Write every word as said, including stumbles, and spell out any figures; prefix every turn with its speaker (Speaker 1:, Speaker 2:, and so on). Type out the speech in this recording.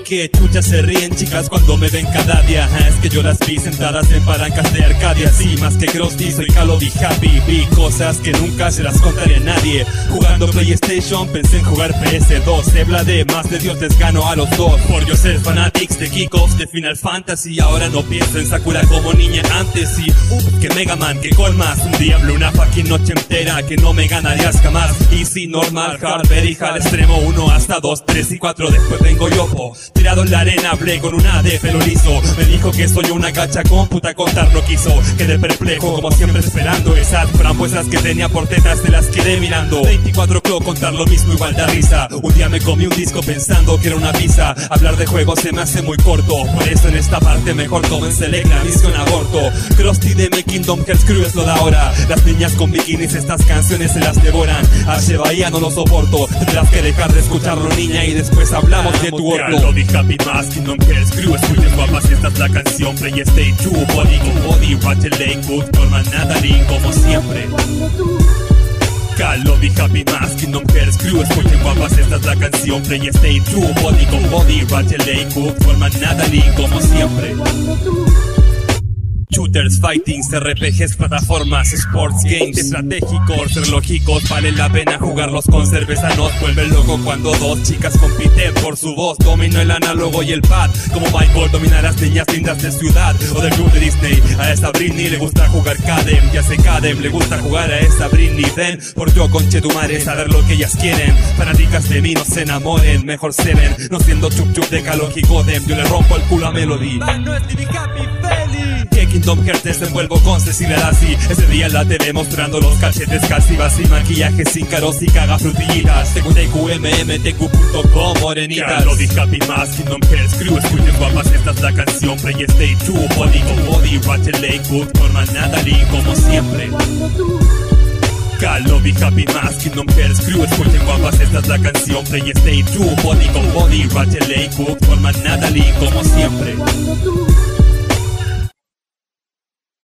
Speaker 1: que chuchas se ríen chicas cuando me ven cada día. Es que yo las vi sentadas en palancas de Arcadia. Sí, más que Krusty soy Call of Duty Happy. Vi cosas que nunca se las contaré a nadie. Jugando PlayStation pensé en jugar P S dos. Se habla de más de Dios, les gano a los dos. Por yo ser fanatics de Kickoff, de Final Fantasy. Ahora no pienso en Sakura como niña antes. Y uh, que Mega Man, que con más. Un diablo, una fucking noche entera que no me ganarías jamás. Easy, normal, hard, very hard, extremo uno hasta dos, tres y cuatro. Después vengo yo, po. Tirado en la arena, hablé con una de pelo liso. Me dijo que soy una gacha cómputa, contar no quiso. Quedé perplejo, como siempre esperando. Esas frambuesas que tenía por tetas te las quedé mirando. veinticuatro clo, contar lo mismo igual da risa. Un día me comí un disco pensando que era una pizza. Hablar de juegos se me hace muy corto. Por eso en esta parte mejor tómense la misión aborto. Krusty de mi Kingdom Hearts Crew es lo de ahora. Las niñas con bikinis estas canciones se las devoran. H Bahía no lo soporto. Tendrás que dejar de escucharlo niña y después hablamos de tu orto. Call of Duty Happy más Kingdom Hearts Crew. Escuchen guapas, esta es la canción PlayStation dos. Body con Body, Ratchet Lake, Good, Norman, Natalie, como siempre. Call of Duty Happy más Kingdom Hearts Crew. Escuchen guapas, esta es la canción PlayStation dos. Body con Body, Ratchet Lake, Good, Norman, Natalie, como siempre. Shooters, fightings, R P Gs, plataformas, sports games, estratégicos, ser lógicos, vale la pena jugarlos con cerveza. Nos vuelve loco cuando dos chicas compiten por su voz. Domino el análogo y el pad, como Michael domina a las niñas lindas de ciudad o del club de Disney. A esa Britney le gusta jugar Cadem, ya sé Cadem, le gusta jugar a esa Britney. Ven, por yo conchetumare, saber lo que ellas quieren. Fanáticas de mí no se enamoren, mejor se ven, no siendo chup chup de Call of Duty Godem. Yo le rompo el culo a Melody. No es Happy Feli. Que Kingdom Hearts desenvuelvo con Cecilia Lassie. Ese día la te ve mostrando los cachetes casi vacío. Maquillaje sin caros y caga frutillitas. Según T Q M M T Q punto com, morenitas. Call of Duty Happy más Kingdom Hearts Crew. Escuchen guapas, esta es la canción PlayStation dos. Body con Body, Ratchet Lake, Good, Norman, Natalie, como siempre. Call of Duty Happy más Kingdom Hearts Crew. Escuchen guapas, esta es la canción PlayStation dos. Body con Body, Ratchet Lake, Good, Norman, Natalie, como siempre.